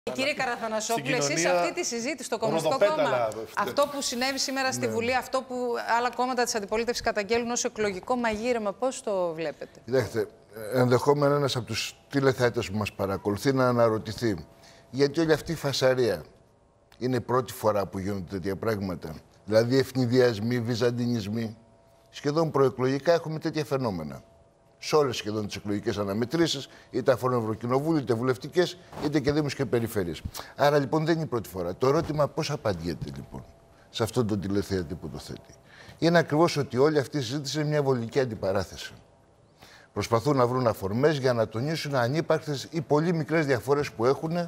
Κύριε Καραθανασόπουλε, εσείς αυτή τη συζήτηση στο Κομμουνιστικό Κόμμα, αυτό που συνέβη σήμερα στη Βουλή, αυτό που άλλα κόμματα της αντιπολίτευσης καταγγέλνουν ως εκλογικό μαγείρεμα, πώς το βλέπετε? Κοιτάξτε, ενδεχόμενα ένας από τους τηλεθεατές που μας παρακολουθεί να αναρωτηθεί γιατί όλη αυτή η φασαρία είναι η πρώτη φορά που γίνονται τέτοια πράγματα. Δηλαδή ευνηδιασμοί, βυζαντινισμοί. Σχεδόν προεκλογικά έχουμε τέτοια φαινόμενα. Σε όλες σχεδόν τις εκλογικές αναμετρήσεις, είτε αφορούν Ευρωκοινοβούλιο, είτε βουλευτικές, είτε και δήμους και περιφέρειες. Άρα λοιπόν δεν είναι η πρώτη φορά. Το ερώτημα πώς απαντιέται λοιπόν σε αυτόν τον τηλεθεατή που το θέτει. Είναι ακριβώς ότι όλη αυτή η συζήτηση είναι μια βολική αντιπαράθεση. Προσπαθούν να βρουν αφορμές για να τονίσουν ανύπαρκτες ή πολύ μικρές διαφορές που έχουν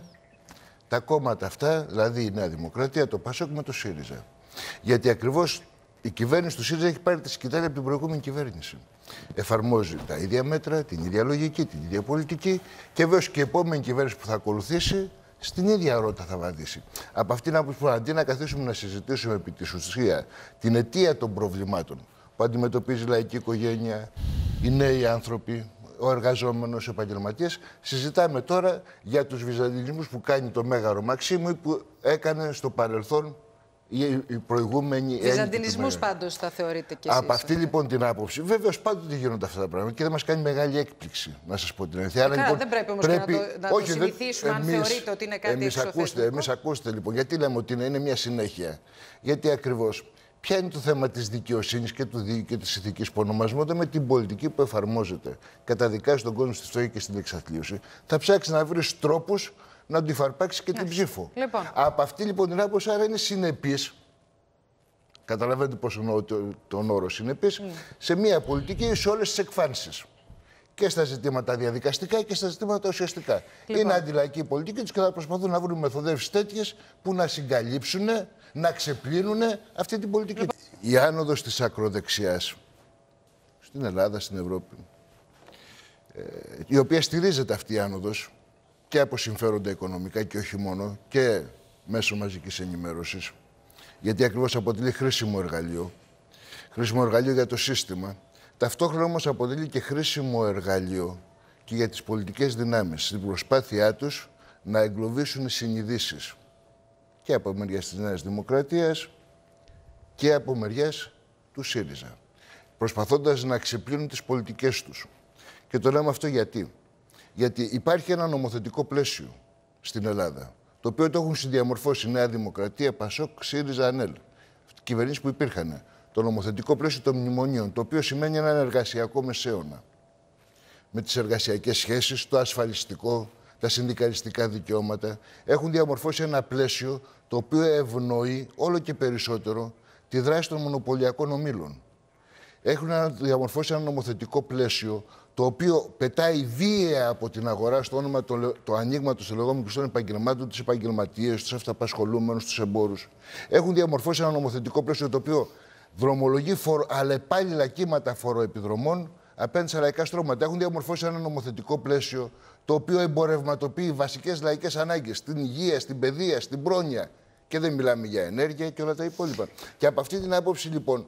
τα κόμματα αυτά, δηλαδή η Νέα Δημοκρατία, το ΠΑΣΟΚ με το ΣΥΡΙΖΑ. Γιατί ακριβώς η κυβέρνηση του ΣΥΡΙΖΑ έχει πάρει τη σκητάλη από την προηγούμενη κυβέρνηση. Εφαρμόζει τα ίδια μέτρα, την ίδια λογική, την ίδια πολιτική και βέβαια και η επόμενη κυβέρνηση που θα ακολουθήσει στην ίδια ρότα θα βαδίσει. Από αυτήν την άποψη, αντί να καθίσουμε να συζητήσουμε επί της ουσίας την αιτία των προβλημάτων που αντιμετωπίζει η λαϊκή οικογένεια, οι νέοι άνθρωποι, ο εργαζόμενος, ο επαγγελματίας, συζητάμε τώρα για τους βυζαντινισμούς που κάνει το Μέγαρο Μαξίμου ή που έκανε στο παρελθόν η προηγούμενη έλλειπη. Βυζαντινισμούς πάντως θα θεωρείτε και εσείς? Από αυτή λοιπόν την άποψη, βέβαιως πάντοτε γίνονται αυτά τα πράγματα και δεν μας κάνει μεγάλη έκπληξη, να σας πω την αλήθεια. Λοιπόν, δεν πρέπει όμως να το συνηθίσουμε αν θεωρείτε ότι είναι κάτι εξωθετικό. Εμείς ακούστε λοιπόν, γιατί λέμε ότι είναι μια συνέχεια. Γιατί ακριβώς, ποια είναι το θέμα της δικαιοσύνης και του δίκαιου και της ηθικής που ονομαζόνται με την πολιτική που εφαρμόζεται. Καταδικάζει τον κόσμο στη φτώχεια και στην εξαθλίωση. Θα ψάξει να βρει τρόπους να του υφαρπάξει και την ψήφο. Λοιπόν. Από αυτή λοιπόν την άποψη, άρα είναι συνεπής. Καταλαβαίνετε πώς εννοώ τον όρο συνεπής, σε μια πολιτική σε όλες τις εκφάνσεις. Και στα ζητήματα διαδικαστικά και στα ζητήματα ουσιαστικά. Λοιπόν. Είναι αντιλαϊκή πολιτική τους και θα προσπαθούν να βρουν μεθοδεύσεις τέτοιες που να συγκαλύψουν, να ξεπλύνουν αυτή την πολιτική. Λοιπόν. Η άνοδος της ακροδεξιάς στην Ελλάδα, στην Ευρώπη, η οποία στηρίζεται αυτή η άνοδος και από συμφέροντα οικονομικά και όχι μόνο, και μέσω μαζικής ενημέρωσης, γιατί ακριβώς αποτελεί χρήσιμο εργαλείο για το σύστημα. Ταυτόχρονα όμως αποτελεί και χρήσιμο εργαλείο και για τις πολιτικές δυνάμεις, στην προσπάθειά τους να εγκλωβίσουν συνειδήσεις και από μεριάς της Νέας Δημοκρατίας και από μεριάς του ΣΥΡΙΖΑ, προσπαθώντας να ξεπλύνουν τις πολιτικές τους. Και το λέμε αυτό γιατί υπάρχει ένα νομοθετικό πλαίσιο στην Ελλάδα, το οποίο το έχουν συνδιαμορφώσει η Νέα Δημοκρατία, ΠΑΣΟΚ, ΣΥΡΙΖΑ, ΑΝΕΛ. Κυβερνήσεις που υπήρχαν. Το νομοθετικό πλαίσιο των μνημονίων, το οποίο σημαίνει έναν εργασιακό μεσαίωνα. Με τις εργασιακές σχέσεις, το ασφαλιστικό, τα συνδικαλιστικά δικαιώματα. Έχουν διαμορφώσει ένα πλαίσιο το οποίο ευνοεί όλο και περισσότερο τη δράση των μονοπωλιακών ομίλων. Έχουν διαμορφώσει ένα νομοθετικό πλαίσιο το οποίο πετάει βία από την αγορά στο όνομα του ανοίγματος των λεγόμενων κλειστών επαγγελμάτων, τους επαγγελματίες, τους αυταπασχολούμενους, τους εμπόρους. Έχουν διαμορφώσει ένα νομοθετικό πλαίσιο το οποίο δρομολογεί αλλεπάλληλα κύματα φοροεπιδρομών απέναντι σε λαϊκά στρώματα. Έχουν διαμορφώσει ένα νομοθετικό πλαίσιο το οποίο εμπορευματοποιεί βασικές λαϊκές ανάγκες, στην υγεία, στην παιδεία, στην πρόνοια. Και δεν μιλάμε για ενέργεια και όλα τα υπόλοιπα. Και από αυτή την άποψη λοιπόν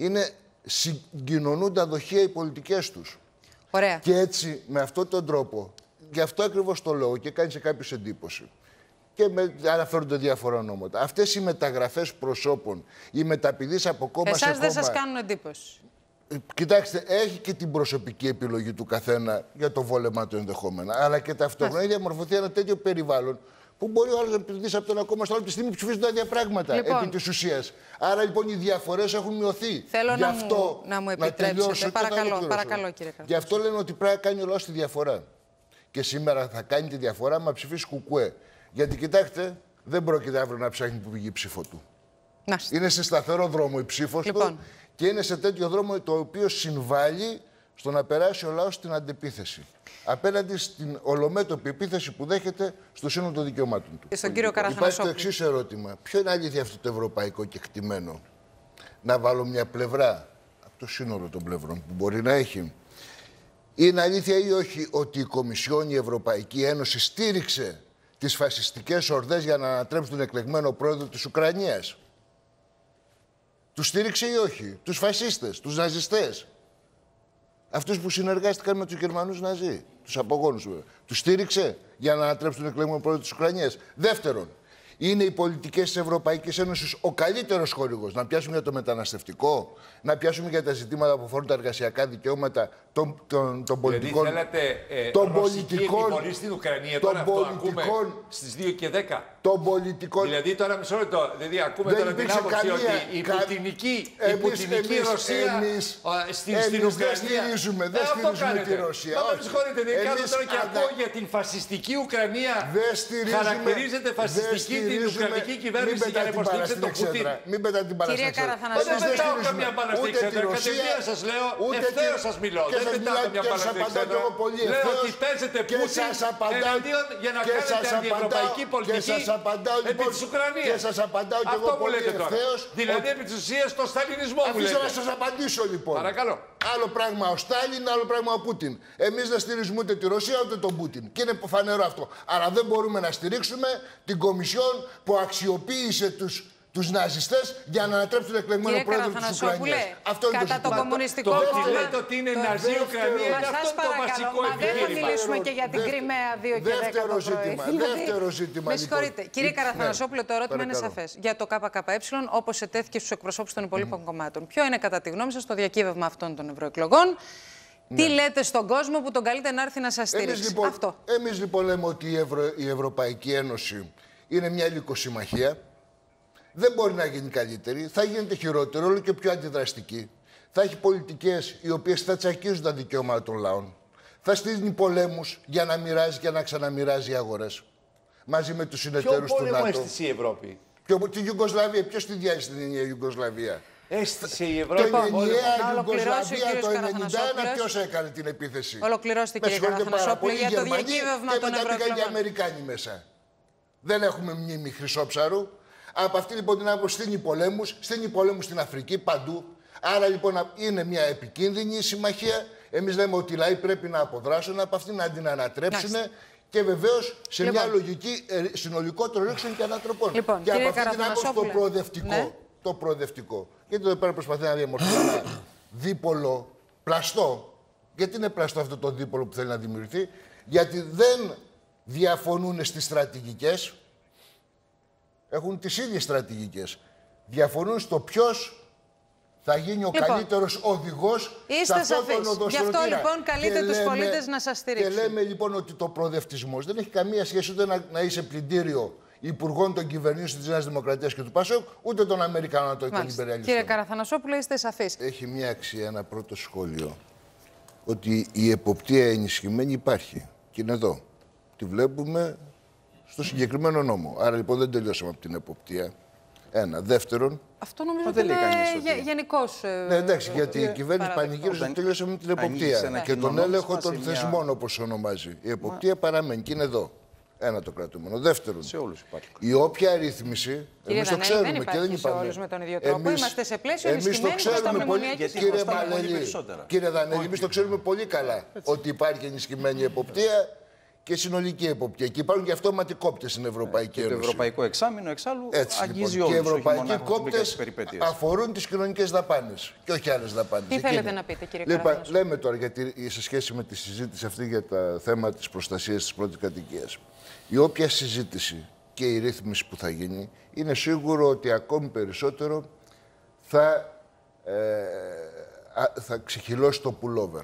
συγκοινωνούν τα δοχεία οι πολιτικές τους. Ωραία. Και έτσι, με αυτόν τον τρόπο, γι' αυτό ακριβώς το λέω και κάνει σε κάποιους εντύπωση. Και αναφέρονται διάφορα ονόματα. Αυτές οι μεταγραφές προσώπων, οι μεταπηδείς από κόμμα σε κόμμα. Εσάς δεν σας κάνουν εντύπωση? Κοιτάξτε, έχει και την προσωπική επιλογή του καθένα για το βόλεμα του ενδεχόμενα. Αλλά και ταυτόχρονα έχει διαμορφωθεί ένα τέτοιο περιβάλλον που μπορεί ο άλλος να πηδήσει από το ένα κόμμα στο άλλο τη στιγμή που ψηφίζουν τα ίδια πράγματα επί της ουσίας. Άρα λοιπόν οι διαφορές έχουν μειωθεί. Θέλω να μου επιτρέψετε. Παρακαλώ, κύριε Καραθανασόπουλε. Γι' αυτό λένε ότι πρέπει να κάνει ο λαός τη διαφορά. Και σήμερα θα κάνει τη διαφορά μα ψηφίσει κουκουέ. Γιατί κοιτάξτε, δεν πρόκειται αύριο να ψάχνει που πήγε η ψήφο του. Είναι σε σταθερό δρόμο η ψήφος του και είναι σε τέτοιο δρόμο το οποίο συμβάλλει στο να περάσει ο λαός στην αντεπίθεση. Απέναντι στην ολομέτωπη επίθεση που δέχεται στο σύνολο των δικαιωμάτων του. Στον κύριο Καραθανασόπουλο. Υπάρχει το εξής ερώτημα. Ποιο είναι αλήθεια αυτό το ευρωπαϊκό κεκτημένο? Να βάλω μια πλευρά από το σύνολο των πλευρών που μπορεί να έχει. Είναι αλήθεια ή όχι ότι η Κομισιόν, η Ευρωπαϊκή Ένωση στήριξε τις φασιστικές ορδές για να ανατρέψουν τον εκλεγμένο πρόεδρο της Ουκρανίας? Τους στήριξε ή όχι? Τους φασίστες, τους ναζιστές? Αυτούς που συνεργάστηκαν με τους Γερμανούς Ναζί, τους απογόνους βέβαια. Τους στήριξε για να ανατρέψουν τον εκλεγμένο πρόεδρο της Ουκρανίας. Δεύτερον, είναι οι πολιτικές της Ευρωπαϊκής Ένωσης ο καλύτερος χορηγός. Να πιάσουμε για το μεταναστευτικό, να πιάσουμε για τα ζητήματα που αφορούν τα εργασιακά δικαιώματα των πολιτικών. Δηλαδή θέλατε ρωσική επιβολή στην Ουκρανία, τώρα αυτό ακούμε στις 2 και 10. Των πολιτικών. Δηλαδή τώρα μισό λεπτό, δηλαδή ακούμε τώρα την άποψη ότι η πουτινική Ρωσία στην Ουκρανία. Δεν στηρίζουμε τη Ρωσία. Με συγχωρείτε, δεν κάνω τώρα και ακούω για την φασιστική Ουκρανία. Χαρακτηρίζεται φασιστική την Ουκρανική κυβέρνηση για να υποστηρίξετε τον Πούτιν. Μην πετάτε την μπάλα στην εξέδρα. Δεν πετάω καμιά μπάλα στην εξέδρα. Κατευθείαν σας λέω, ευθέως σας μιλώ. Δεν πετάω καμιά μπάλα στην εξέδρα. Λέω ότι παίζετε Πούτιν εναντίον για να κάνετε αντιευρωπαϊκή πολιτική επί της Ουκρανίας. Και σας απαντάω και εγώ πολύ ευθέως. Δηλαδή επί της ουσίας το σταλινισμό μου λέτε. Αφήστε να σας απαντήσω λοιπόν. Παρακαλώ. Άλλο πράγμα ο Στάλιν, άλλο πράγμα ο Πούτιν. Εμείς δεν στηρίζουμε ούτε τη Ρωσία ούτε τον Πούτιν. Και είναι φανερό αυτό. Άρα δεν μπορούμε να στηρίξουμε την Κομισιόν που αξιοποίησε τους ναζιστές για να ανατρέψουν τον εκλεγμένο πρόεδρο της Ουκρανίας. Αυτό είναι κατά το κομμουνιστικό κόμμα. Το ότι λέτε ότι είναι ναζί η Ουκρανία είναι αυτό το βασικό επιχείρημα. Δεν θα μιλήσουμε και για την Κριμαία 2 και 10 το πρωί. Δεύτερο ζήτημα. Με συγχωρείτε. Κύριε Καραθανασόπουλο, το ερώτημα είναι σαφές. Για το ΚΚΕ, όπως ετέθηκε στους εκπροσώπους των υπολείπων κομμάτων, ποιο είναι κατά τη γνώμη σας το διακύβευμα αυτών των ευρωεκλογών? Τι λέτε στον κόσμο που τον καλείτε να έρθει να σας στηρίξει? Εμείς λοιπόν λέμε ότι η Ευρωπαϊκή Ένωση είναι μια λυκοσυμμαχία. Δεν μπορεί να γίνει καλύτερη, θα γίνεται χειρότερο, όλο και πιο αντιδραστική. Θα έχει πολιτικές οι οποίες θα τσακίζουν τα δικαιώματα των λαών. Θα στείλει πολέμους για να μοιράζει και να ξαναμοιράζει αγορές. Μαζί με τους συνεταίρους του ΝΑΤΟ. Ποιο πόλεμο έστησε η Ευρώπη? Τη Ιουγκοσλαβία. Ποιος τη διάλυσε την ενιαία Ιουγκοσλαβία? Έστησε η Ευρώπη. Την ενιαία Ιουγκοσλαβία το 1991 ποιος έκανε την επίθεση? Ολοκληρώστε κύριε Καραθανασόπουλο για το διακύβευμα των ευρωεκλογών. Και μετά πήγαν οι Αμερικάνοι μέσα. Δεν έχουμε μνήμη Χρυσόψαρου. Από αυτή λοιπόν την άποψη στείνει πολέμους στην Αφρική, παντού. Άρα λοιπόν είναι μια επικίνδυνη συμμαχία. Εμείς λέμε ότι οι λαοί πρέπει να αποδράσουν από αυτήν, να την ανατρέψουν και βεβαίως σε μια λογική συνολικότερο ρήξεων και ανατροπών. Και από αυτή την άποψη το προοδευτικό. Γιατί εδώ πέρα προσπαθεί να διαμορφώσει ένα δίπολο πλαστό. Γιατί είναι πλαστό αυτό το δίπολο που θέλει να δημιουργηθεί? Γιατί δεν διαφωνούν στις στρατηγικές. Έχουν τις ίδιες στρατηγικές. Διαφωνούν στο ποιος θα γίνει ο καλύτερος οδηγός σε αυτόν τον οδοστρωτήρα. Γι' αυτό λοιπόν καλείτε τους πολίτες να σας στηρίξουν. Και λέμε λοιπόν ότι το προοδευτισμός δεν έχει καμία σχέση ούτε να είσαι πλυντήριο υπουργών των κυβερνήσεων της Νέας Δημοκρατίας και του ΠΑΣΟΚ, ούτε των Αμερικανών των υπεριαλιστών. Κύριε Καραθανασόπουλο, είστε σαφείς. Έχει μια αξία, ένα πρώτο σχόλιο, ότι η εποπτεία ενισχυμένη υπάρχει. Και είναι εδώ. Τη βλέπουμε στο συγκεκριμένο νόμο. Άρα λοιπόν δεν τελειώσαμε από την εποπτεία. Ένα. Δεύτερον. Αυτό νομίζω ότι είναι γενικώς. Ναι, εντάξει, γιατί η κυβέρνηση πανηγύριζε ότι τελειώσαμε με την εποπτεία. Και τον έλεγχο των θεσμών, όπως ονομάζει. Η εποπτεία παραμένει και είναι εδώ. Ένα το κρατούμενο. Δεύτερον, σε όλους υπάρχει. Η όποια ρύθμιση. Εμείς το ξέρουμε δεν και δεν σε όλους με τον ίδιο τρόπο. Είμαστε σε πλαίσιο ενισχυμένου στα μνημονιακή. Κύριε Δανέλη, εμείς το ξέρουμε πολύ καλά ότι υπάρχει ενισχυμένη εποπτεία και συνολική εποπτεία. Και υπάρχουν και αυτόματοι κόπτες στην Ευρωπαϊκή Ένωση. Το Ευρωπαϊκό Εξάμεινο εξάλλου αγγίζει όλους. Και οι ευρωπαϊκοί κόπτες αφορούν τις κοινωνικές δαπάνες και όχι άλλες δαπάνες. Τι θέλετε να πείτε, κύριε Καραθανασόπουλο? Λοιπόν, λέμε τώρα, γιατί σε σχέση με τη συζήτηση αυτή για το θέμα της προστασίας της πρώτης κατοικίας, η όποια συζήτηση και η ρύθμιση που θα γίνει, είναι σίγουρο ότι ακόμη περισσότερο θα ξεχυλώσει το pullover.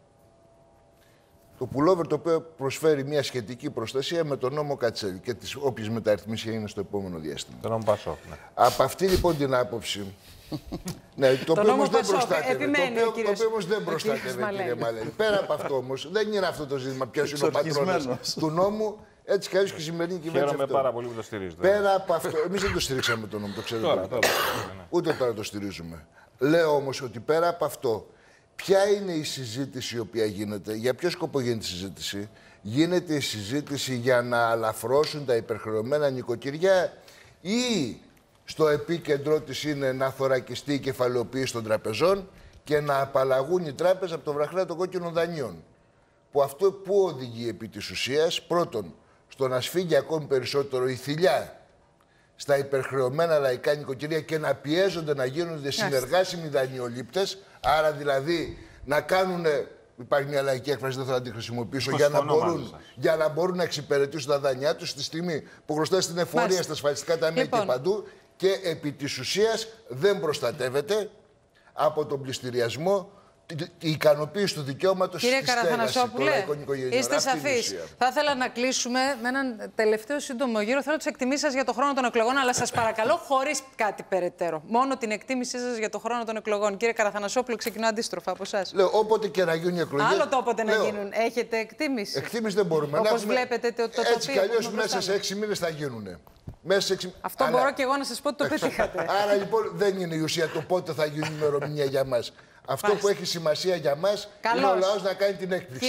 Το pullover το οποίο προσφέρει μια σχετική προστασία με τον νόμο Κατσέλη και τις όποιες μεταρρυθμίσεις έγινε στο επόμενο διάστημα. Το νόμο Πασόκ, ναι. Από αυτή λοιπόν την άποψη. Ναι, το οποίο όμως δεν προστάτευε. Το οποίο όμως δεν προστάτευε, κύριε Μαλέλη. Πέρα από αυτό όμως, δεν είναι αυτό το ζήτημα ποιος είναι ο πατρόνας του νόμου. Έτσι κι αλλιώς και η σημερινή κυβέρνηση. Χαίρομαι πάρα πολύ που το στηρίζετε. Πέρα από αυτό, εμείς δεν το στηρίξαμε τον νόμο, το ξέρετε. Ούτε τώρα το στηρίζουμε. Λέω όμως ότι πέρα από αυτό, ποια είναι η συζήτηση η οποία γίνεται, για ποιο σκοπό γίνεται η συζήτηση? Γίνεται η συζήτηση για να αλαφρώσουν τα υπερχρεωμένα νοικοκυριά ή στο επίκεντρό της είναι να θωρακιστεί η κεφαλαιοποίηση των τραπεζών και να απαλλαγούν οι τράπεζες από το βραχνά των κόκκινων δανείων? Που αυτό που οδηγεί επί της ουσίας, πρώτον, στο να σφίγγει ακόμη περισσότερο η θηλιά στα υπερχρεωμένα λαϊκά νοικοκυριά και να πιέζονται να γίνονται συνεργάσιμοι δανειολήπτες, άρα δηλαδή να κάνουν. Υπάρχει μια λαϊκή έκφραση, δεν θέλω να τη χρησιμοποιήσω, για να μπορούν να εξυπηρετήσουν τα δάνειά τους στη στιγμή που χρωστάνε στην εφορία, στα ασφαλιστικά ταμεία και παντού. Και επί της ουσίας δεν προστατεύεται από τον πληστηριασμό η ικανοποίηση του δικαιώματος στη στέγαση. Είστε σαφείς. Θα ήθελα να κλείσουμε με έναν τελευταίο σύντομο γύρο. Θέλω τις εκτιμήσεις σας για το χρόνο των εκλογών, αλλά σας παρακαλώ χωρίς κάτι περαιτέρω. Μόνο την εκτίμησή σας για το χρόνο των εκλογών. Κύριε Καραθανασόπουλο, ξεκινώ αντίστροφα από εσάς. Λέω, όποτε και να γίνουν οι εκλογές. Άλλο το όποτε να γίνουν. Έχετε εκτίμηση? Εκτίμηση δεν μπορούμε. Όπως βλέπετε το τοπίο. Έτσι κι αλλιώς μέσα σε 6 μήνες θα γίνουν. Αυτό μπορώ και εγώ να σας πω ότι το πετύχατε. Άρα λοιπόν δεν είναι η ουσία το πότε θα γίνει η ημερομηνία για μας. Αυτό που έχει σημασία για μας είναι ο λαός να κάνει την έκπληξη.